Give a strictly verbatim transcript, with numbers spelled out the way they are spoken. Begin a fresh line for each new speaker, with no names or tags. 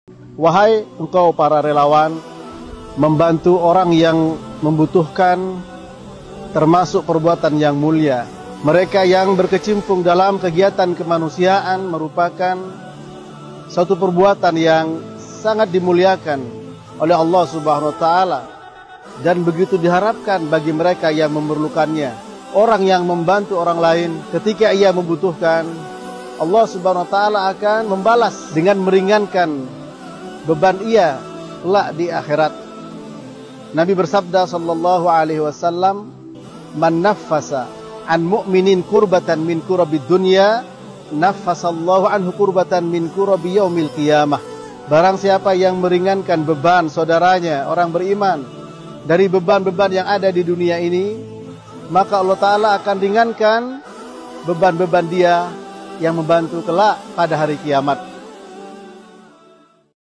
Wahai engkau para relawan, membantu orang yang membutuhkan termasuk perbuatan yang mulia. Mereka yang berkecimpung dalam kegiatan kemanusiaan merupakan suatu perbuatan yang sangat dimuliakan oleh Allah Subhanahu wa taala, dan begitu diharapkan bagi mereka yang memerlukannya. Orang yang membantu orang lain ketika ia membutuhkan, Allah Subhanahu wa taala akan membalas dengan meringankan beban ia kelak di akhirat. Nabi bersabda sallallahu alaihi wasallam, "Man naffasa an mu'minin kurbatan min kurabid dunya, naffasallahu anhu kurbatan min kurabi yaumil qiyamah." Barang siapa yang meringankan beban saudaranya, orang beriman, dari beban-beban yang ada di dunia ini, maka Allah Ta'ala akan ringankan beban-beban dia yang membantu kelak pada hari kiamat.